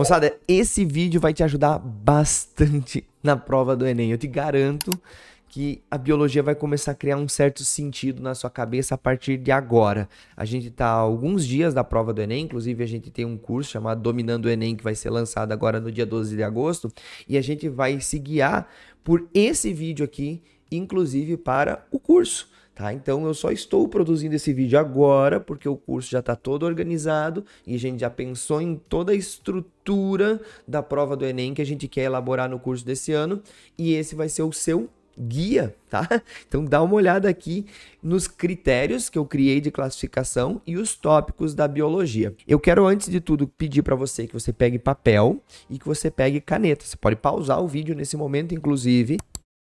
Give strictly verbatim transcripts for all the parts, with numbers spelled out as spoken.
Moçada, esse vídeo vai te ajudar bastante na prova do Enem. Eu te garanto que a biologia vai começar a criar um certo sentido na sua cabeça a partir de agora. A gente está há alguns dias da prova do Enem, inclusive a gente tem um curso chamado Dominando o Enem, que vai ser lançado agora no dia doze de agosto, e a gente vai se guiar por esse vídeo aqui, inclusive para o curso. Tá? Então eu só estou produzindo esse vídeo agora porque o curso já está todo organizado e a gente já pensou em toda a estrutura da prova do Enem que a gente quer elaborar no curso desse ano, e esse vai ser o seu guia, tá? Então dá uma olhada aqui nos critérios que eu criei de classificação e os tópicos da biologia. Eu quero, antes de tudo, pedir para você que você pegue papel e que você pegue caneta. Você pode pausar o vídeo nesse momento, inclusive,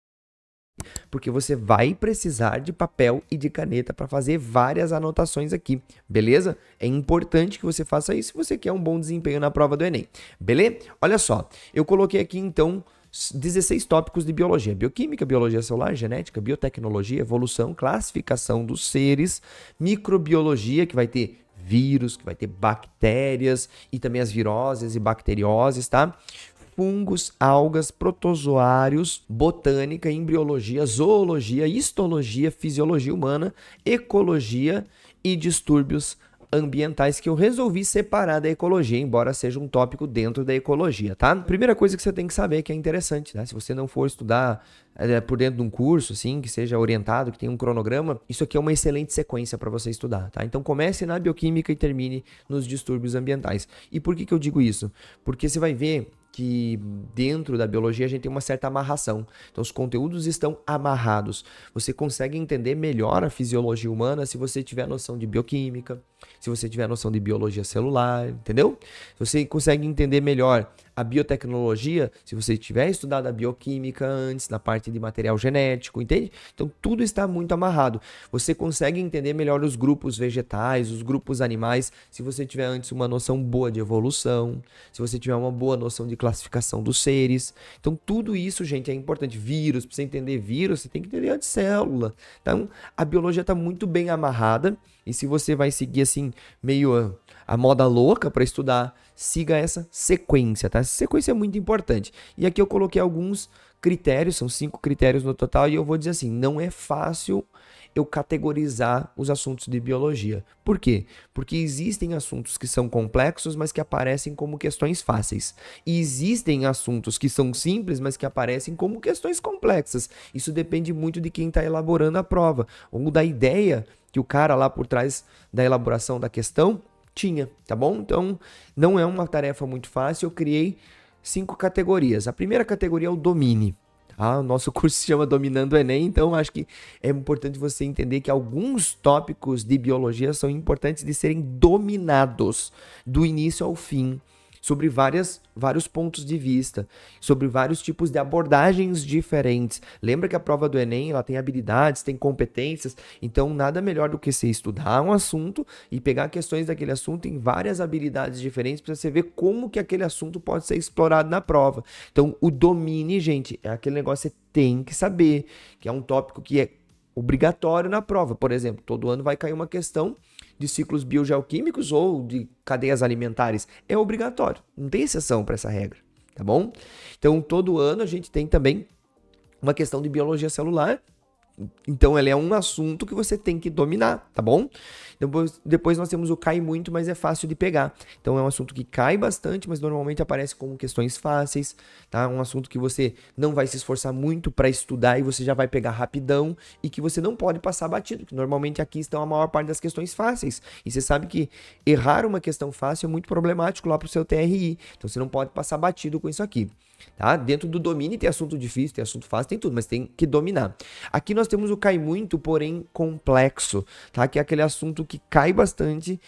porque você vai precisar de papel e de caneta para fazer várias anotações aqui, beleza? É importante que você faça isso se você quer um bom desempenho na prova do Enem, beleza? Olha só, eu coloquei aqui então dezesseis tópicos de biologia: bioquímica, biologia celular, genética, biotecnologia, evolução, classificação dos seres, microbiologia, que vai ter vírus, que vai ter bactérias e também as viroses e bacterioses, tá? Fungos, algas, protozoários, botânica, embriologia, zoologia, histologia, fisiologia humana, ecologia e distúrbios ambientais, que eu resolvi separar da ecologia, embora seja um tópico dentro da ecologia, tá? Primeira coisa que você tem que saber, que é interessante, né? Se você não for estudar é, por dentro de um curso, assim, que seja orientado, que tenha um cronograma, isso aqui é uma excelente sequência para você estudar, tá? Então comece na bioquímica e termine nos distúrbios ambientais. E por que que eu digo isso? Porque você vai ver que dentro da biologia a gente tem uma certa amarração. Então os conteúdos estão amarrados. Você consegue entender melhor a fisiologia humana se você tiver noção de bioquímica, se você tiver noção de biologia celular, entendeu? Você consegue entender melhor a biotecnologia se você tiver estudado a bioquímica antes, na parte de material genético, entende? Então tudo está muito amarrado. Você consegue entender melhor os grupos vegetais, os grupos animais, se você tiver antes uma noção boa de evolução, se você tiver uma boa noção de classificação dos seres. Então tudo isso, gente, é importante. Vírus, para você entender vírus, você tem que entender a de célula. Então a biologia está muito bem amarrada, e se você vai seguir assim meio a moda louca para estudar, siga essa sequência, tá? Essa sequência é muito importante. E aqui eu coloquei alguns critérios, são cinco critérios no total, e eu vou dizer assim, não é fácil eu categorizar os assuntos de biologia. Por quê? Porque existem assuntos que são complexos, mas que aparecem como questões fáceis. E existem assuntos que são simples, mas que aparecem como questões complexas. Isso depende muito de quem está elaborando a prova, ou da ideia que o cara lá por trás da elaboração da questão tinha, tá bom? Então, não é uma tarefa muito fácil. Eu criei cinco categorias. A primeira categoria é o domine. Ah, o nosso curso se chama Dominando o Enem, então acho que é importante você entender que alguns tópicos de biologia são importantes de serem dominados do início ao fim, sobre várias, vários pontos de vista, sobre vários tipos de abordagens diferentes. Lembra que a prova do Enem, ela tem habilidades, tem competências, então nada melhor do que você estudar um assunto e pegar questões daquele assunto em várias habilidades diferentes para você ver como que aquele assunto pode ser explorado na prova. Então o domínio, gente, é aquele negócio que você tem que saber, que é um tópico que é obrigatório na prova. Por exemplo, todo ano vai cair uma questão de ciclos biogeoquímicos ou de cadeias alimentares. É obrigatório, não tem exceção para essa regra, tá bom? Então, todo ano a gente tem também uma questão de biologia celular. Então, ela é um assunto que você tem que dominar, tá bom? Depois, depois nós temos o cai muito, mas é fácil de pegar. Então, é um assunto que cai bastante, mas normalmente aparece como questões fáceis, tá? Um assunto que você não vai se esforçar muito para estudar e você já vai pegar rapidão e que você não pode passar batido, que normalmente aqui estão a maior parte das questões fáceis. E você sabe que errar uma questão fácil é muito problemático lá para o seu T R I. Então, você não pode passar batido com isso aqui. Tá? Dentro do domínio tem assunto difícil, tem assunto fácil, tem tudo, mas tem que dominar. Aqui nós temos o cai muito, porém complexo, tá? Que é aquele assunto que cai bastante,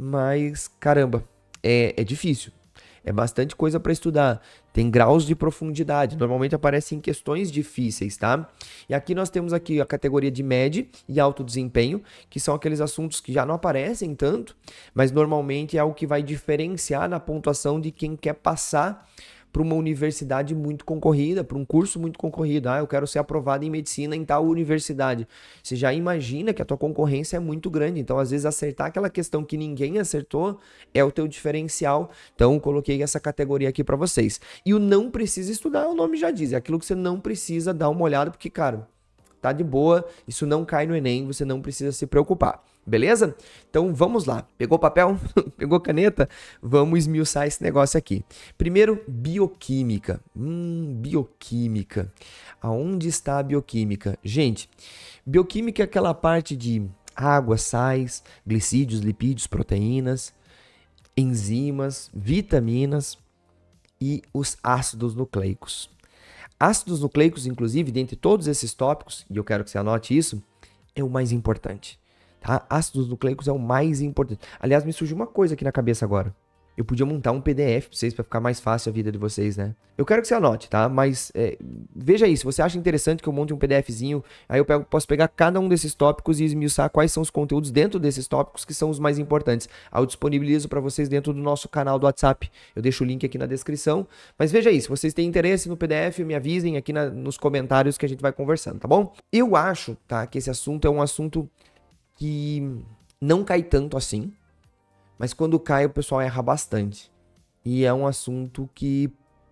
mas caramba, é, é difícil. É bastante coisa para estudar. Tem graus de profundidade. Normalmente aparecem em questões difíceis, tá? E aqui nós temos aqui a categoria de médio e alto desempenho, que são aqueles assuntos que já não aparecem tanto, mas normalmente é o que vai diferenciar na pontuação de quem quer passar para uma universidade muito concorrida, para um curso muito concorrido. Ah, eu quero ser aprovado em medicina em tal universidade. Você já imagina que a tua concorrência é muito grande. Então, às vezes, acertar aquela questão que ninguém acertou é o teu diferencial. Então, coloquei essa categoria aqui para vocês. E o não precisa estudar, o nome já diz. É aquilo que você não precisa dar uma olhada, porque, cara, tá de boa. Isso não cai no Enem, você não precisa se preocupar. Beleza? Então vamos lá. Pegou papel? Pegou caneta? Vamos esmiuçar esse negócio aqui. Primeiro, bioquímica. Hum, bioquímica. Aonde está a bioquímica? Gente, bioquímica é aquela parte de água, sais, glicídios, lipídios, proteínas, enzimas, vitaminas e os ácidos nucleicos. Ácidos nucleicos, inclusive, dentre todos esses tópicos, e eu quero que você anote isso, é o mais importante. Tá? Ácidos nucleicos é o mais importante. Aliás, me surgiu uma coisa aqui na cabeça agora. Eu podia montar um P D F para vocês, para ficar mais fácil a vida de vocês, né? Eu quero que você anote, tá? Mas é, veja aí, se você acha interessante que eu monte um PDFzinho, aí eu pego, posso pegar cada um desses tópicos e esmiuçar quais são os conteúdos dentro desses tópicos que são os mais importantes. Aí eu disponibilizo para vocês dentro do nosso canal do WhatsApp. Eu deixo o link aqui na descrição. Mas veja aí, se vocês têm interesse no P D F, me avisem aqui na, nos comentários que a gente vai conversando, tá bom? Eu acho, tá, que esse assunto é um assunto que não cai tanto assim. Mas quando cai, o pessoal erra bastante. E é um assunto que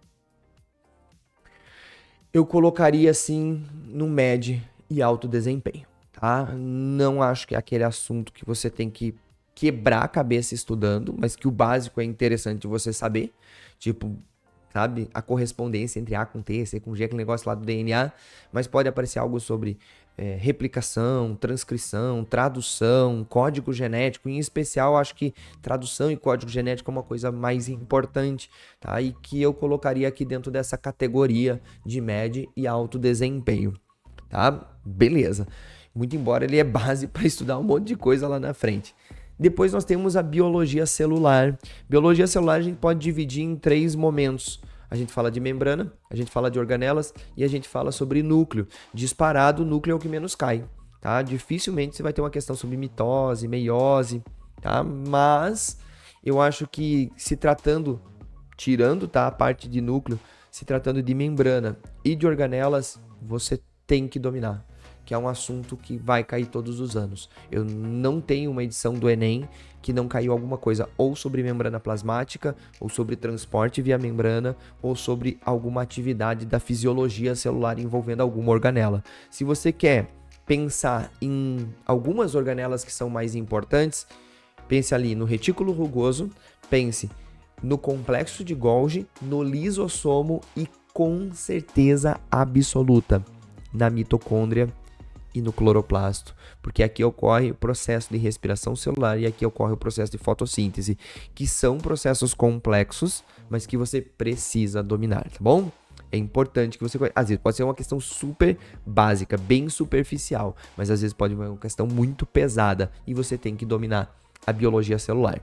eu colocaria assim no médio e alto desempenho, tá? Não acho que é aquele assunto que você tem que quebrar a cabeça estudando, mas que o básico é interessante você saber. Tipo, sabe? A correspondência entre A com T, C com G, aquele negócio lá do D N A. Mas pode aparecer algo sobre é, replicação, transcrição, tradução, código genético. Em especial, acho que tradução e código genético é uma coisa mais importante, tá? E que eu colocaria aqui dentro dessa categoria de médio e alto desempenho, tá? Beleza. Muito embora ele é base para estudar um monte de coisa lá na frente. Depois nós temos a biologia celular. Biologia celular a gente pode dividir em três momentos. A gente fala de membrana, a gente fala de organelas e a gente fala sobre núcleo. Disparado, o núcleo é o que menos cai, tá? Dificilmente você vai ter uma questão sobre mitose, meiose, tá? Mas eu acho que se tratando, tirando, tá, a parte de núcleo, se tratando de membrana e de organelas, você tem que dominar, que é um assunto que vai cair todos os anos. Eu não tenho uma edição do Enem que não caiu alguma coisa ou sobre membrana plasmática, ou sobre transporte via membrana, ou sobre alguma atividade da fisiologia celular envolvendo alguma organela. Se você quer pensar em algumas organelas que são mais importantes, pense ali no retículo rugoso, pense no complexo de Golgi, no lisossomo e com certeza absoluta na mitocôndria e no cloroplasto, porque aqui ocorre o processo de respiração celular e aqui ocorre o processo de fotossíntese, que são processos complexos, mas que você precisa dominar, tá bom? É importante que você... Às vezes pode ser uma questão super básica, bem superficial, mas às vezes pode ser uma questão muito pesada e você tem que dominar a biologia celular.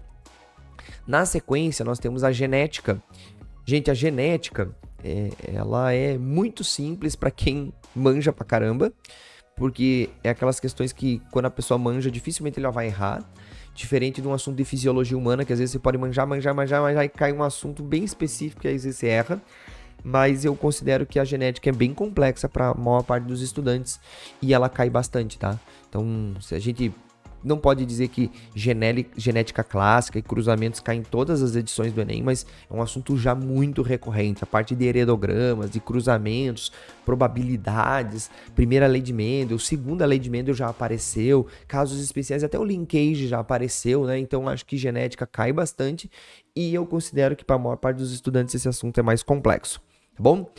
Na sequência, nós temos a genética. Gente, a genética, é, ela é muito simples para quem manja pra caramba, porque é aquelas questões que quando a pessoa manja, dificilmente ela vai errar. Diferente de um assunto de fisiologia humana, que às vezes você pode manjar, manjar, manjar, mas aí cai um assunto bem específico e às vezes você erra. Mas eu considero que a genética é bem complexa para a maior parte dos estudantes e ela cai bastante, tá? Então, se a gente não pode dizer que genética clássica e cruzamentos caem em todas as edições do Enem, mas é um assunto já muito recorrente. A parte de heredogramas, de cruzamentos, probabilidades, primeira lei de Mendel, segunda lei de Mendel já apareceu, casos especiais, até o linkage já apareceu, né? Então acho que genética cai bastante e eu considero que para a maior parte dos estudantes esse assunto é mais complexo, tá bom?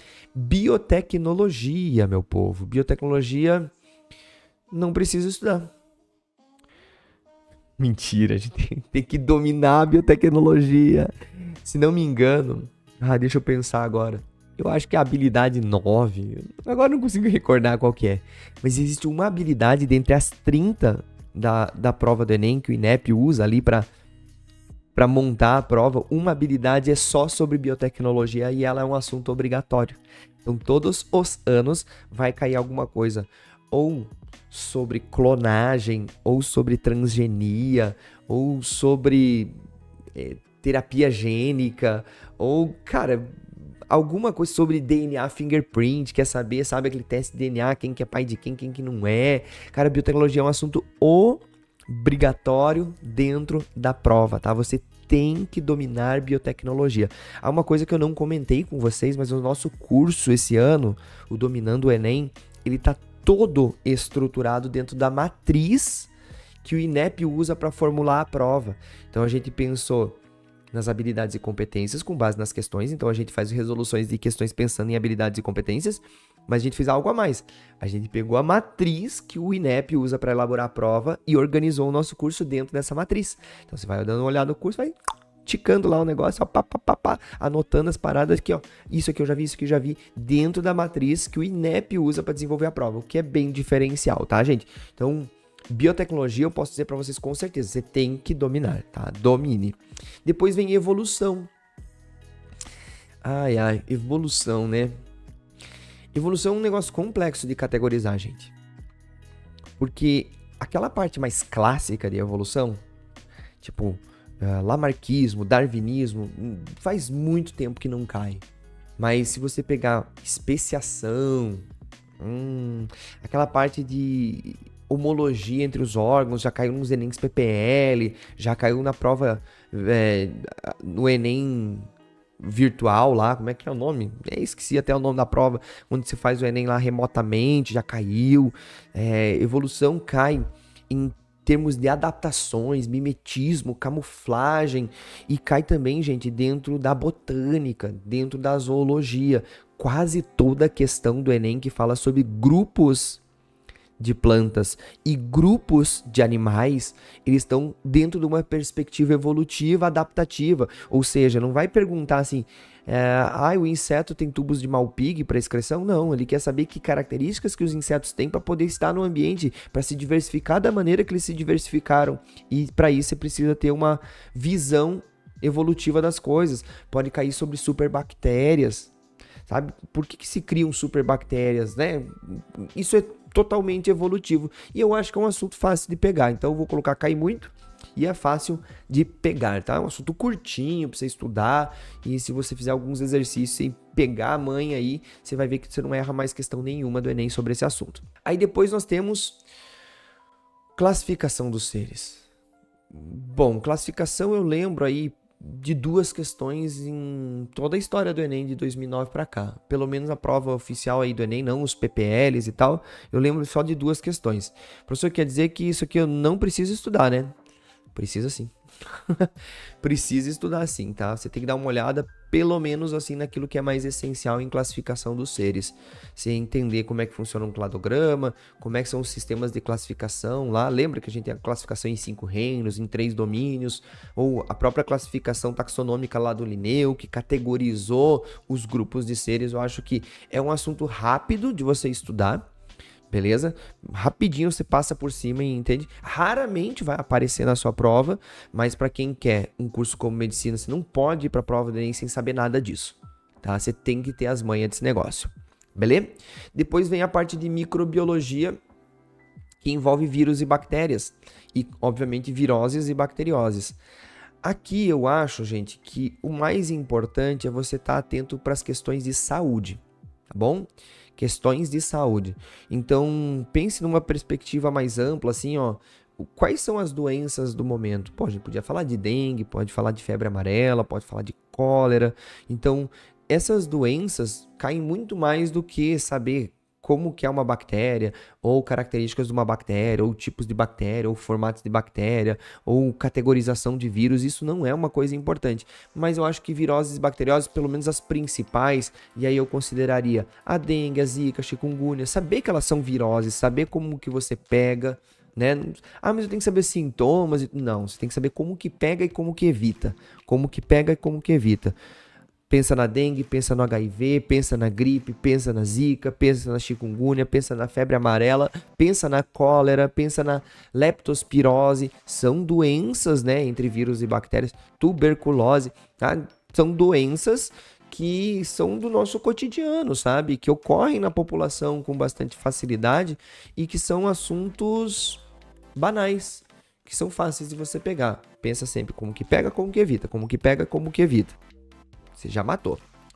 Biotecnologia, meu povo. Biotecnologia não precisa estudar. Mentira, a gente tem, tem que dominar a biotecnologia. Se não me engano... Ah, deixa eu pensar agora. Eu acho que é a habilidade nove. Agora não consigo recordar qual que é. Mas existe uma habilidade dentre as trinta da, da prova do Enem que o INEP usa ali para para montar a prova. Uma habilidade é só sobre biotecnologia e ela é um assunto obrigatório. Então todos os anos vai cair alguma coisa. Ou sobre clonagem, ou sobre transgenia, ou sobre é, terapia gênica, ou, cara, alguma coisa sobre D N A fingerprint, quer saber, sabe aquele teste de D N A, quem que é pai de quem, quem que não é. Cara, biotecnologia é um assunto obrigatório dentro da prova, tá? Você tem que dominar biotecnologia. Há uma coisa que eu não comentei com vocês, mas o nosso curso esse ano, o Dominando o Enem, ele tá todo estruturado dentro da matriz que o INEP usa para formular a prova. Então a gente pensou nas habilidades e competências com base nas questões, então a gente faz resoluções de questões pensando em habilidades e competências, mas a gente fez algo a mais. A gente pegou a matriz que o INEP usa para elaborar a prova e organizou o nosso curso dentro dessa matriz. Então você vai dando uma olhada no curso, vai ticando lá o negócio, ó, pá, pá, pá, pá, anotando as paradas aqui, ó. Isso aqui eu já vi, isso aqui eu já vi, dentro da matriz que o INEP usa para desenvolver a prova, o que é bem diferencial, tá, gente? Então, biotecnologia, eu posso dizer para vocês com certeza, você tem que dominar, tá? Domine. Depois vem evolução. Ai, ai, evolução, né? Evolução é um negócio complexo de categorizar, gente. Porque aquela parte mais clássica de evolução, tipo, uh, lamarquismo, darwinismo, faz muito tempo que não cai. Mas se você pegar especiação, hum, aquela parte de homologia entre os órgãos, já caiu nos Enems P P L, já caiu na prova, é, no Enem virtual lá, como é que é o nome? É, esqueci até o nome da prova, onde você faz o Enem lá remotamente, já caiu. É, evolução cai em termos de adaptações, mimetismo, camuflagem, e cai também, gente, dentro da botânica, dentro da zoologia. Quase toda a questão do Enem que fala sobre grupos de plantas e grupos de animais, eles estão dentro de uma perspectiva evolutiva adaptativa, ou seja, não vai perguntar assim, é, ah, o inseto tem tubos de Malpighi para excreção? Não, ele quer saber que características que os insetos têm para poder estar no ambiente, para se diversificar da maneira que eles se diversificaram, e para isso você precisa ter uma visão evolutiva das coisas. Pode cair sobre superbactérias, sabe? Por que que se criam superbactérias, né? Isso é totalmente evolutivo. E eu acho que é um assunto fácil de pegar. Então eu vou colocar cair muito e é fácil de pegar, tá? É um assunto curtinho para você estudar. E se você fizer alguns exercícios sem pegar a manha aí, você vai ver que você não erra mais questão nenhuma do Enem sobre esse assunto. Aí depois nós temos classificação dos seres. Bom, classificação eu lembro aí de duas questões em toda a história do Enem de dois mil e nove para cá. Pelo menos a prova oficial aí do Enem, não os P P Ls e tal, eu lembro só de duas questões. O professor quer dizer que isso aqui eu não preciso estudar, né? Precisa sim. Precisa estudar sim, tá? Você tem que dar uma olhada, pelo menos assim, naquilo que é mais essencial em classificação dos seres. Você entender como é que funciona um cladograma, como é que são os sistemas de classificação lá. Lembra que a gente tem a classificação em cinco reinos, em três domínios, ou a própria classificação taxonômica lá do Linneu, que categorizou os grupos de seres. Eu acho que é um assunto rápido de você estudar. Beleza? Rapidinho você passa por cima e entende. Raramente vai aparecer na sua prova, mas para quem quer um curso como medicina, você não pode ir para a prova do Enem sem saber nada disso, tá? Você tem que ter as manhas desse negócio, beleza? Depois vem a parte de microbiologia, que envolve vírus e bactérias, e obviamente viroses e bacterioses. Aqui eu acho, gente, que o mais importante é você estar atento para as questões de saúde, tá bom? Questões de saúde. Então, pense numa perspectiva mais ampla, assim, ó. Quais são as doenças do momento? Pô, a gente podia falar de dengue, pode falar de febre amarela, pode falar de cólera. Então, essas doenças caem muito mais do que saber como que é uma bactéria, ou características de uma bactéria, ou tipos de bactéria, ou formatos de bactéria, ou categorização de vírus. Isso não é uma coisa importante. Mas eu acho que viroses e bacterioses, pelo menos as principais, e aí eu consideraria a dengue, a zika, a chikungunya, saber que elas são viroses, saber como que você pega, né? Ah, mas eu tenho que saber sintomas. Não, você tem que saber como que pega e como que evita. Como que pega e como que evita. Pensa na dengue, pensa no H I V, pensa na gripe, pensa na zika, pensa na chikungunya, pensa na febre amarela, pensa na cólera, pensa na leptospirose. São doenças, né, entre vírus e bactérias. Tuberculose, tá? São doenças que são do nosso cotidiano, sabe? Que ocorrem na população com bastante facilidade e que são assuntos banais, que são fáceis de você pegar. Pensa sempre como que pega, como que evita, como que pega, como que evita. Você já matou,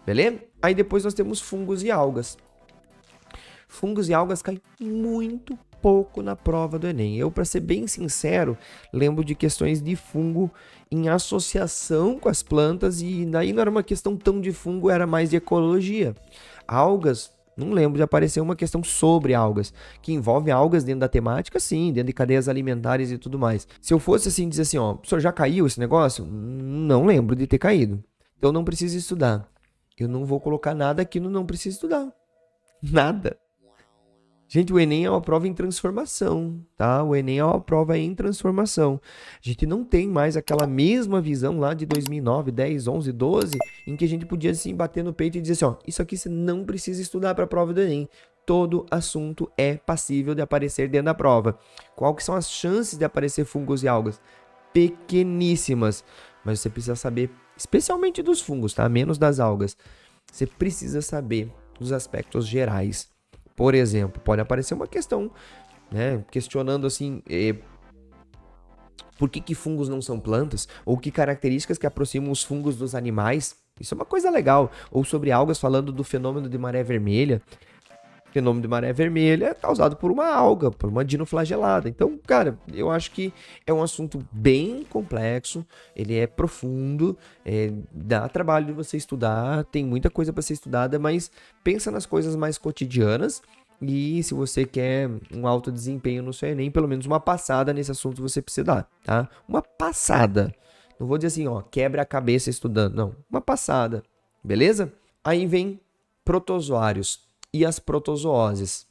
beleza? Aí depois nós temos fungos e algas. Fungos e algas caem muito pouco na prova do Enem. Eu, para ser bem sincero, lembro de questões de fungo em associação com as plantas e daí não era uma questão tão de fungo, era mais de ecologia. Algas, não lembro de aparecer uma questão sobre algas, que envolve algas dentro da temática, sim, dentro de cadeias alimentares e tudo mais. Se eu fosse assim dizer assim, ó, professor, já caiu esse negócio? Não lembro de ter caído. Então não precisa estudar. Eu não vou colocar nada aqui no não precisa estudar. Nada. Gente, o Enem é uma prova em transformação, tá? O Enem é uma prova em transformação. A gente não tem mais aquela mesma visão lá de dois mil e nove, dez, onze, doze, em que a gente podia assim bater no peito e dizer assim, ó, isso aqui você não precisa estudar para a prova do Enem. Todo assunto é passível de aparecer dentro da prova. Qual que são as chances de aparecer fungos e algas? Pequeníssimas. Mas você precisa saber, especialmente dos fungos, tá? Menos das algas. Você precisa saber dos aspectos gerais. Por exemplo, pode aparecer uma questão, né, questionando assim, eh, por que que fungos não são plantas? Ou que características que aproximam os fungos dos animais? Isso é uma coisa legal. Ou sobre algas, falando do fenômeno de maré vermelha. O fenômeno de maré vermelha é causado por uma alga, por uma dinoflagelada. Então, cara, eu acho que é um assunto bem complexo, ele é profundo, é, dá trabalho de você estudar, tem muita coisa para ser estudada, mas pensa nas coisas mais cotidianas e se você quer um alto desempenho no seu Enem, pelo menos uma passada nesse assunto você precisa dar, tá? Uma passada. Não vou dizer assim, ó, quebra a cabeça estudando, não. Uma passada, beleza? Aí vem protozoários e as protozooses.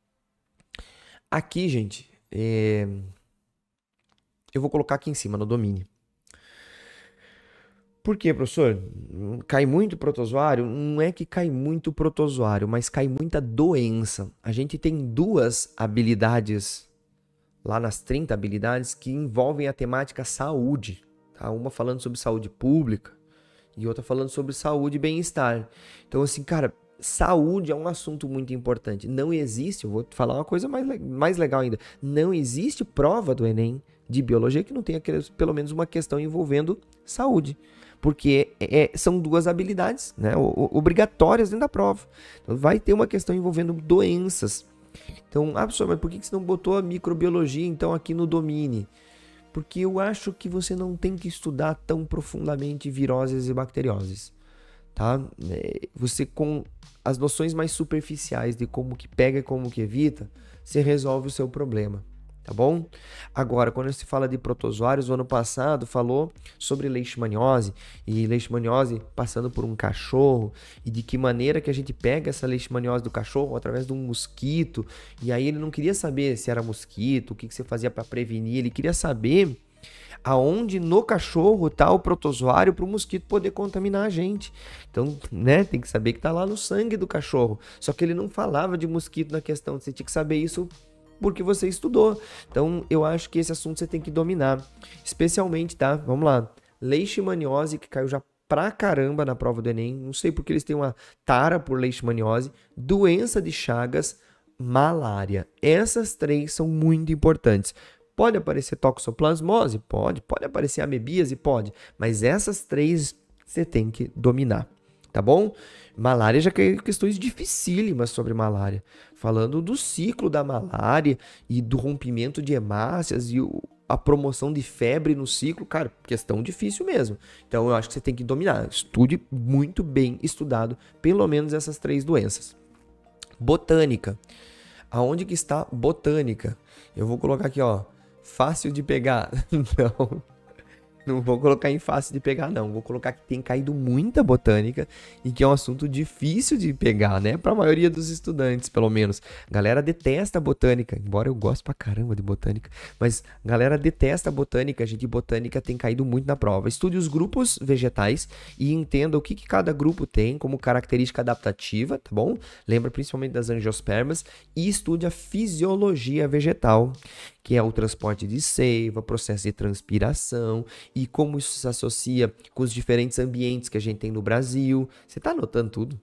Aqui, gente, é... eu vou colocar aqui em cima, no domínio. Por quê, professor? Cai muito protozoário? Não é que cai muito protozoário, mas cai muita doença. A gente tem duas habilidades, lá nas trinta habilidades, que envolvem a temática saúde. Tá? Uma falando sobre saúde pública e outra falando sobre saúde e bem-estar. Então, assim, cara, saúde é um assunto muito importante. Não existe, eu vou te falar uma coisa mais, mais legal ainda, não existe prova do Enem de biologia que não tenha pelo menos uma questão envolvendo saúde. Porque é, são duas habilidades, né, obrigatórias dentro da prova. Então, vai ter uma questão envolvendo doenças. Então, ah, professor, mas por que você não botou a microbiologia então aqui no domínio? Porque eu acho que você não tem que estudar tão profundamente viroses e bacterioses. Tá? Você com as noções mais superficiais de como que pega e como que evita, você resolve o seu problema, tá bom? Agora, quando se fala de protozoários, o ano passado falou sobre leishmaniose e leishmaniose passando por um cachorro e de que maneira que a gente pega essa leishmaniose do cachorro através de um mosquito, e aí ele não queria saber se era mosquito, o que, que você fazia para prevenir, ele queria saber aonde no cachorro tá o protozoário para o mosquito poder contaminar a gente. Então, né, tem que saber que tá lá no sangue do cachorro. Só que ele não falava de mosquito na questão, você tinha que saber isso porque você estudou. Então, eu acho que esse assunto você tem que dominar. Especialmente, tá? Vamos lá. Leishmaniose, que caiu já pra caramba na prova do Enem. Não sei porque eles têm uma tara por leishmaniose. Doença de Chagas, malária. Essas três são muito importantes. Pode aparecer toxoplasmose? Pode. Pode aparecer amebíase? Pode. Mas essas três você tem que dominar, tá bom? Malária, já que questões dificílimas sobre malária. Falando do ciclo da malária e do rompimento de hemácias e o, a promoção de febre no ciclo, cara, questão difícil mesmo. Então eu acho que você tem que dominar. Estude muito bem estudado, pelo menos essas três doenças. Botânica. Aonde que está botânica? Eu vou colocar aqui, ó. Fácil de pegar. Não. Não vou colocar em fácil de pegar, não. Vou colocar que tem caído muita botânica e que é um assunto difícil de pegar, né? Para a maioria dos estudantes, pelo menos. A galera detesta a botânica, embora eu goste pra caramba de botânica. Mas a galera detesta a botânica, gente. E botânica tem caído muito na prova. Estude os grupos vegetais e entenda o que, que cada grupo tem como característica adaptativa, tá bom? Lembra principalmente das angiospermas. E estude a fisiologia vegetal, que é o transporte de seiva, processo de transpiração e como isso se associa com os diferentes ambientes que a gente tem no Brasil. Você tá anotando tudo?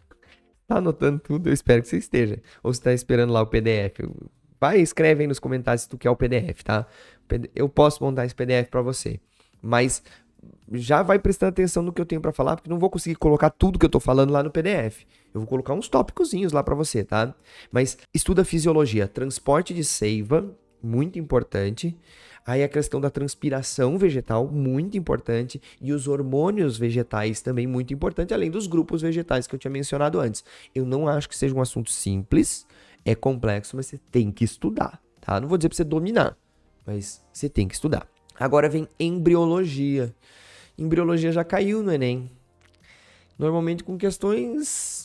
Tá anotando tudo? Eu espero que você esteja. Ou você tá esperando lá o P D F? Vai, escreve aí nos comentários se tu quer o P D F, tá? Eu posso montar esse P D F para você. Mas já vai prestando atenção no que eu tenho para falar, porque não vou conseguir colocar tudo que eu tô falando lá no P D F. Eu vou colocar uns tópicozinhos lá para você, tá? Mas estuda fisiologia, transporte de seiva, muito importante. Aí a questão da transpiração vegetal, muito importante. E os hormônios vegetais também muito importante, além dos grupos vegetais que eu tinha mencionado antes. Eu não acho que seja um assunto simples, é complexo, mas você tem que estudar, tá? Não vou dizer para você dominar, mas você tem que estudar. Agora vem embriologia. Embriologia já caiu no Enem. Normalmente com questões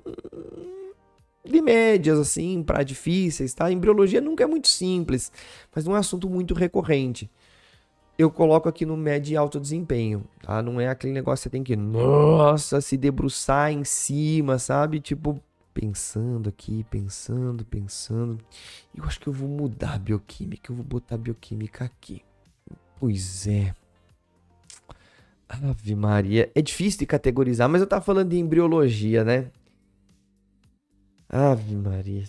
de médias, assim, para difíceis, tá? Embriologia nunca é muito simples, mas não é um assunto muito recorrente. Eu coloco aqui no médio e alto desempenho, tá? Não é aquele negócio que você tem que, nossa, se debruçar em cima, sabe? Tipo, pensando aqui, pensando, pensando. Eu acho que eu vou mudar a bioquímica, eu vou botar a bioquímica aqui. Pois é. Ave Maria. É difícil de categorizar, mas eu tava falando de embriologia, né? Ave Maria.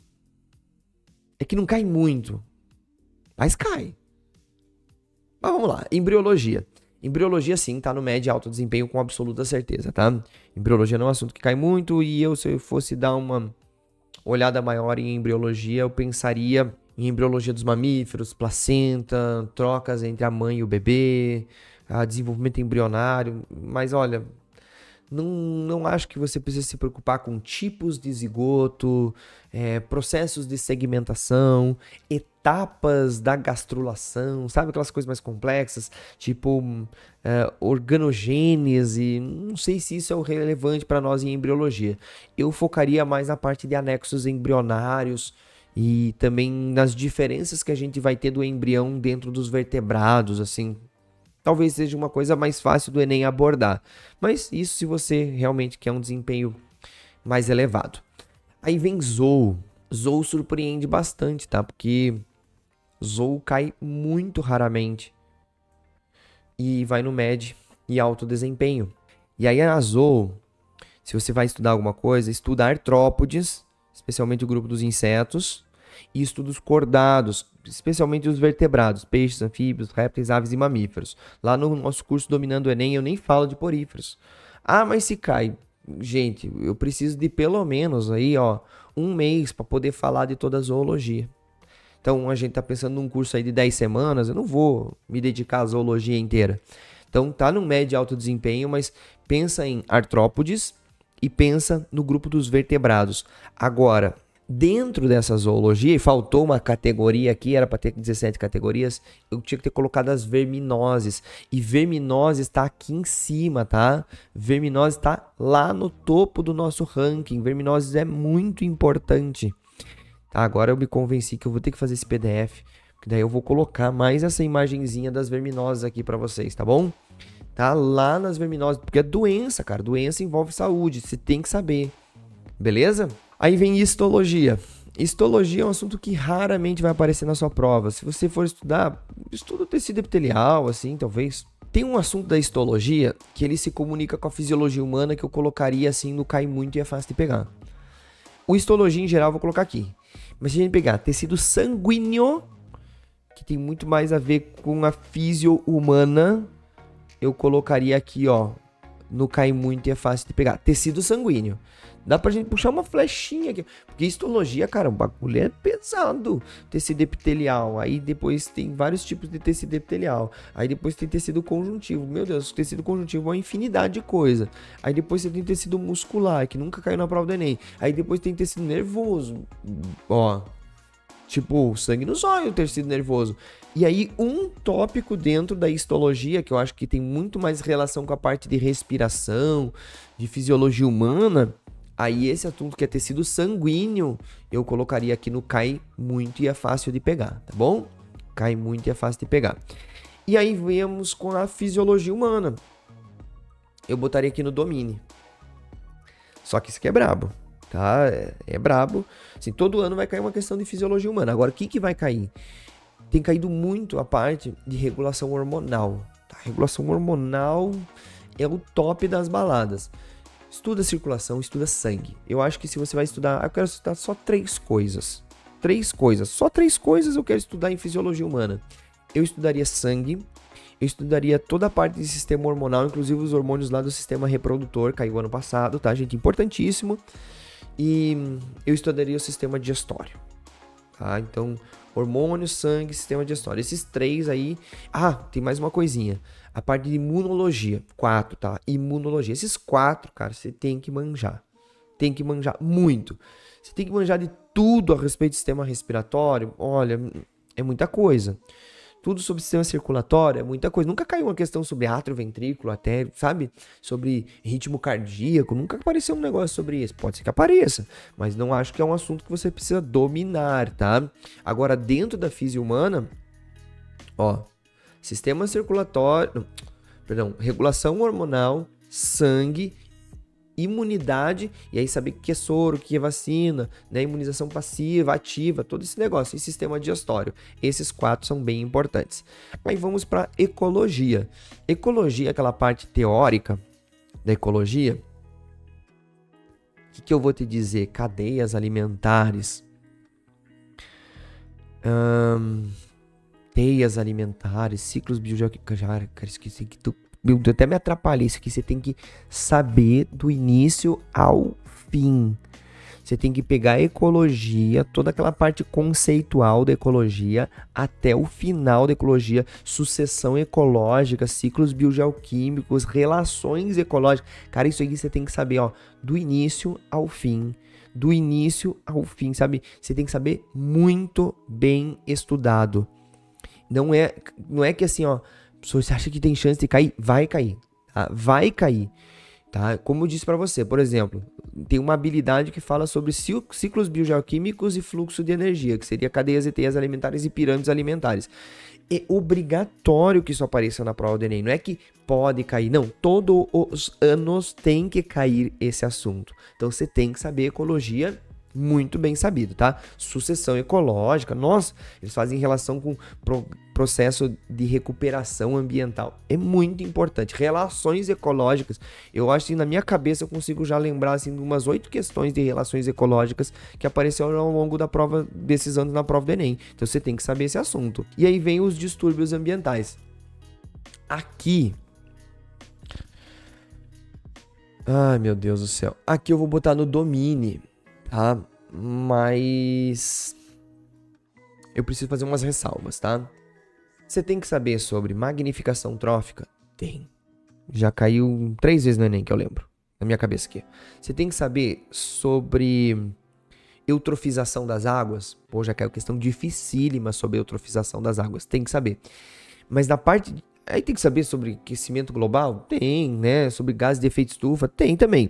É que não cai muito, mas cai. Mas vamos lá. Embriologia. Embriologia, sim, tá no médio e alto desempenho com absoluta certeza, tá? Embriologia não é um assunto que cai muito e eu, se eu fosse dar uma olhada maior em embriologia, eu pensaria em embriologia dos mamíferos, placenta, trocas entre a mãe e o bebê, a desenvolvimento embrionário, mas olha, não, não acho que você precisa se preocupar com tipos de zigoto, é, processos de segmentação, etapas da gastrulação, sabe aquelas coisas mais complexas, tipo é, organogênese, não sei se isso é o relevante para nós em embriologia. Eu focaria mais na parte de anexos embrionários, e também nas diferenças que a gente vai ter do embrião dentro dos vertebrados, assim. Talvez seja uma coisa mais fácil do Enem abordar. Mas isso se você realmente quer um desempenho mais elevado. Aí vem Zool. Zool surpreende bastante, tá? Porque Zool cai muito raramente. E vai no médio e alto desempenho. E aí a Zool, se você vai estudar alguma coisa, estuda artrópodes, especialmente o grupo dos insetos, e estudos cordados, especialmente os vertebrados, peixes, anfíbios, répteis, aves e mamíferos. Lá no nosso curso Dominando o Enem, eu nem falo de poríferos. Ah, mas se cai. Gente, eu preciso de pelo menos aí, ó, um mês para poder falar de toda a zoologia. Então, a gente tá pensando num curso aí de dez semanas, eu não vou me dedicar à zoologia inteira. Então, tá no médio e alto desempenho, mas pensa em artrópodes e pensa no grupo dos vertebrados. Agora, dentro dessa zoologia, e faltou uma categoria aqui, era para ter dezessete categorias, eu tinha que ter colocado as verminoses. E verminoses está aqui em cima, tá? Verminoses está lá no topo do nosso ranking. Verminoses é muito importante. Tá, agora eu me convenci que eu vou ter que fazer esse P D F, porque daí eu vou colocar mais essa imagenzinha das verminoses aqui para vocês, tá bom? Tá lá nas verminoses, porque é doença, cara. Doença envolve saúde, você tem que saber. Beleza? Aí vem histologia. Histologia é um assunto que raramente vai aparecer na sua prova. Se você for estudar, estuda o tecido epitelial, assim, talvez. Tem um assunto da histologia que ele se comunica com a fisiologia humana que eu colocaria assim no cai muito e é fácil de pegar. O histologia em geral eu vou colocar aqui. Mas se a gente pegar tecido sanguíneo, que tem muito mais a ver com a fisio humana, eu colocaria aqui, ó, no cai muito e é fácil de pegar. Tecido sanguíneo. Dá pra gente puxar uma flechinha aqui. Porque histologia, cara, o bagulho é pesado. Tecido epitelial. Aí depois tem vários tipos de tecido epitelial. Aí depois tem tecido conjuntivo. Meu Deus, tecido conjuntivo é uma infinidade de coisa. Aí depois você tem tecido muscular, que nunca caiu na prova do Enem. Aí depois tem tecido nervoso. Ó, tipo, sangue nos olhos, tecido nervoso. E aí um tópico dentro da histologia, que eu acho que tem muito mais relação com a parte de respiração, de fisiologia humana. Aí esse assunto que é tecido sanguíneo, eu colocaria aqui no cai muito e é fácil de pegar, tá bom? Cai muito e é fácil de pegar. E aí vemos com a fisiologia humana. Eu botaria aqui no domine. Só que isso aqui é brabo, tá? É, é brabo. Assim, todo ano vai cair uma questão de fisiologia humana. Agora, o que, que vai cair? Tem caído muito a parte de regulação hormonal. Tá? Regulação hormonal é o top das baladas. Estuda circulação, estuda sangue. Eu acho que se você vai estudar... Eu quero estudar só três coisas. Três coisas. Só três coisas eu quero estudar em fisiologia humana. Eu estudaria sangue, eu estudaria toda a parte de sistema hormonal, inclusive os hormônios lá do sistema reprodutor, caiu ano passado, tá, gente? Importantíssimo. E eu estudaria o sistema digestório, tá? Então, hormônio, sangue, sistema digestório. Esses três aí... Ah, tem mais uma coisinha. A parte de imunologia. Quatro, tá? Imunologia. Esses quatro, cara, você tem que manjar. Tem que manjar muito. Você tem que manjar de tudo a respeito do sistema respiratório. Olha, é muita coisa. Tudo sobre sistema circulatório é muita coisa. Nunca caiu uma questão sobre átrio, ventrículo, até, sabe? Sobre ritmo cardíaco. Nunca apareceu um negócio sobre isso. Pode ser que apareça, mas não acho que é um assunto que você precisa dominar, tá? Agora, dentro da física humana, ó, sistema circulatório, perdão, regulação hormonal, sangue, imunidade, e aí saber o que é soro, o que é vacina, né, imunização passiva, ativa, todo esse negócio, e sistema digestório. Esses quatro são bem importantes. Aí vamos para ecologia. Ecologia, aquela parte teórica da ecologia. O que, que eu vou te dizer? Cadeias alimentares, hum, teias alimentares, ciclos biogeoquímicos. Cara, esqueci que tu Eu até me atrapalhei isso aqui. Você tem que saber do início ao fim. Você tem que pegar a ecologia, toda aquela parte conceitual da ecologia, até o final da ecologia, sucessão ecológica, ciclos biogeoquímicos, relações ecológicas. Cara, isso aí você tem que saber, ó, do início ao fim. Do início ao fim, sabe? Você tem que saber muito bem estudado. Não é, não é que assim, ó, você acha que tem chance de cair? Vai cair, tá? Vai cair, tá? Como eu disse pra você, por exemplo, tem uma habilidade que fala sobre ciclos biogeoquímicos e fluxo de energia, que seria cadeias e teias alimentares e pirâmides alimentares. É obrigatório que isso apareça na prova do Enem, não é que pode cair, não, todos os anos tem que cair esse assunto. Então você tem que saber ecologia, muito bem sabido, tá? Sucessão ecológica, nossa, eles fazem relação com pro, processo de recuperação ambiental. É muito importante. Relações ecológicas, eu acho que na minha cabeça eu consigo já lembrar, assim, de umas oito questões de relações ecológicas que apareceram ao longo da prova, desses anos na prova do Enem. Então você tem que saber esse assunto. E aí vem os distúrbios ambientais. Aqui... Ai, meu Deus do céu. Aqui eu vou botar no domine, tá? Mas eu preciso fazer umas ressalvas, tá? Você tem que saber sobre magnificação trófica? Tem. Já caiu três vezes no Enem, que eu lembro. Na minha cabeça aqui. Você tem que saber sobre eutrofização das águas? Pô, já caiu questão dificílima sobre eutrofização das águas. Tem que saber. Mas na parte... Aí tem que saber sobre aquecimento global? Tem, né? Sobre gás de efeito estufa? Tem também.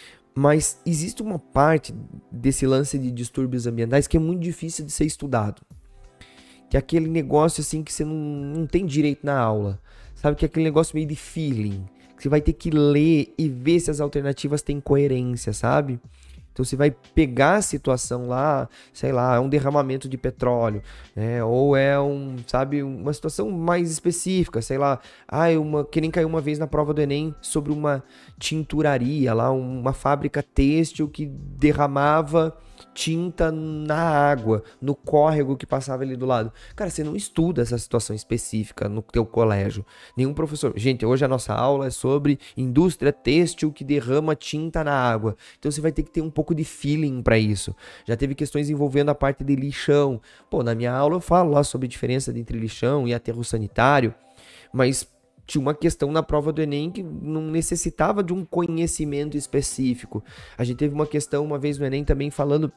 Mas existe uma parte desse lance de distúrbios ambientais que é muito difícil de ser estudado. Que é aquele negócio assim que você não, não tem direito na aula. Sabe? Que é aquele negócio meio de feeling. Que você vai ter que ler e ver se as alternativas têm coerência, sabe? Então você vai pegar a situação lá, sei lá, é um derramamento de petróleo, né? Ou é um, sabe, uma situação mais específica, sei lá, ah, uma, que nem caiu uma vez na prova do Enem sobre uma tinturaria lá, uma fábrica têxtil que derramava tinta na água, no córrego que passava ali do lado. Cara, você não estuda essa situação específica no teu colégio. Nenhum professor... Gente, hoje a nossa aula é sobre indústria têxtil que derrama tinta na água. Então você vai ter que ter um pouco de feeling para isso. Já teve questões envolvendo a parte de lixão. Pô, na minha aula eu falo lá sobre a diferença entre lixão e aterro sanitário, mas tinha uma questão na prova do Enem que não necessitava de um conhecimento específico. A gente teve uma questão uma vez no Enem também falando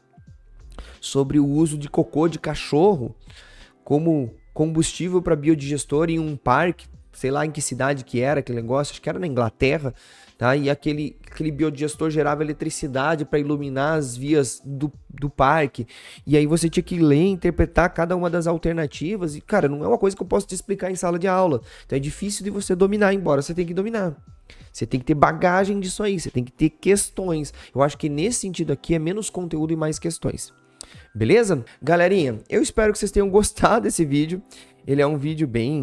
sobre o uso de cocô de cachorro como combustível para biodigestor em um parque, sei lá em que cidade que era aquele negócio, acho que era na Inglaterra, tá? E aquele, aquele biodigestor gerava eletricidade para iluminar as vias do, do parque, e aí você tinha que ler e interpretar cada uma das alternativas, e cara, não é uma coisa que eu posso te explicar em sala de aula, então é difícil de você dominar, embora você tenha que dominar. Você tem que ter bagagem disso aí, você tem que ter questões. Eu acho que nesse sentido aqui é menos conteúdo e mais questões. Beleza? Galerinha, eu espero que vocês tenham gostado desse vídeo. Ele é um vídeo bem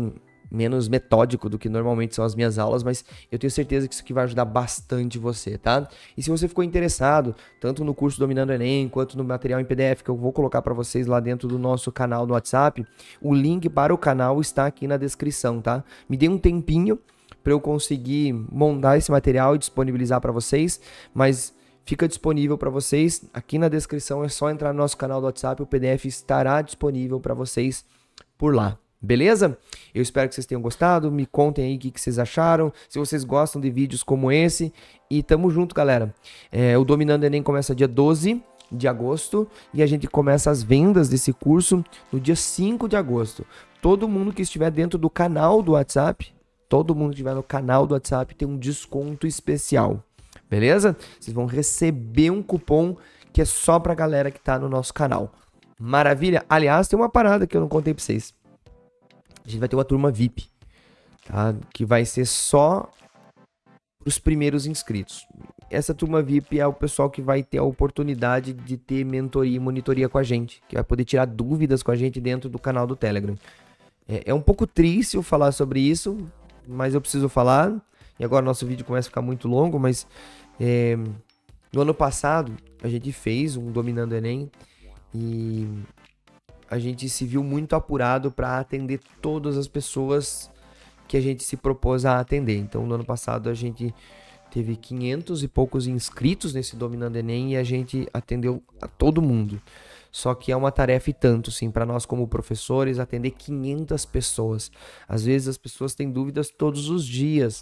menos metódico do que normalmente são as minhas aulas, mas eu tenho certeza que isso aqui vai ajudar bastante você, tá? E se você ficou interessado, tanto no curso Dominando o Enem, quanto no material em P D F que eu vou colocar para vocês lá dentro do nosso canal no WhatsApp, o link para o canal está aqui na descrição, tá? Me dê um tempinho para eu conseguir montar esse material e disponibilizar para vocês, mas fica disponível para vocês aqui na descrição, é só entrar no nosso canal do WhatsApp, o P D F estará disponível para vocês por lá. Beleza? Eu espero que vocês tenham gostado, me contem aí o que, que vocês acharam, se vocês gostam de vídeos como esse, e tamo junto, galera. É, o Dominando o Enem começa dia doze de agosto, e a gente começa as vendas desse curso no dia cinco de agosto. Todo mundo que estiver dentro do canal do WhatsApp, todo mundo que estiver no canal do WhatsApp tem um desconto especial, beleza? Vocês vão receber um cupom que é só pra galera que tá no nosso canal. Maravilha? Aliás, tem uma parada que eu não contei pra vocês. A gente vai ter uma turma V I P, tá? Que vai ser só os primeiros inscritos. Essa turma V I P é o pessoal que vai ter a oportunidade de ter mentoria e monitoria com a gente, que vai poder tirar dúvidas com a gente dentro do canal do Telegram. É, é um pouco triste eu falar sobre isso, mas eu preciso falar. E agora nosso vídeo começa a ficar muito longo, mas é, no ano passado a gente fez um Dominando o Enem e a gente se viu muito apurado para atender todas as pessoas que a gente se propôs a atender. Então, no ano passado, a gente teve quinhentos e poucos inscritos nesse Dominando o Enem e a gente atendeu a todo mundo. Só que é uma tarefa e tanto, sim, para nós como professores, atender quinhentas pessoas. Às vezes, as pessoas têm dúvidas todos os dias.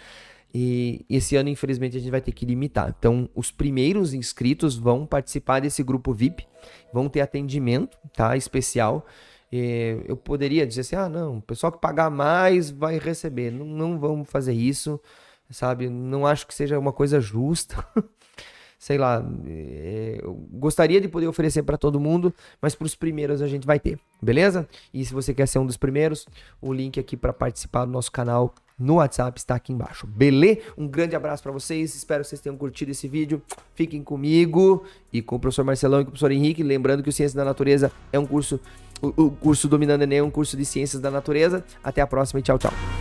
E esse ano, infelizmente, a gente vai ter que limitar. Então, os primeiros inscritos vão participar desse grupo V I P, vão ter atendimento, tá, especial. E eu poderia dizer assim, ah, não, o pessoal que pagar mais vai receber. Não, não vamos fazer isso, sabe? Não acho que seja uma coisa justa. Sei lá, eu gostaria de poder oferecer para todo mundo, mas para os primeiros a gente vai ter, beleza? E se você quer ser um dos primeiros, o link aqui para participar do nosso canal no WhatsApp está aqui embaixo, beleza? Um grande abraço para vocês, espero que vocês tenham curtido esse vídeo, fiquem comigo e com o professor Marcelão e com o professor Henrique, lembrando que o Ciências da Natureza é um curso, o, o curso Dominando o Enem é um curso de Ciências da Natureza. Até a próxima e tchau, tchau.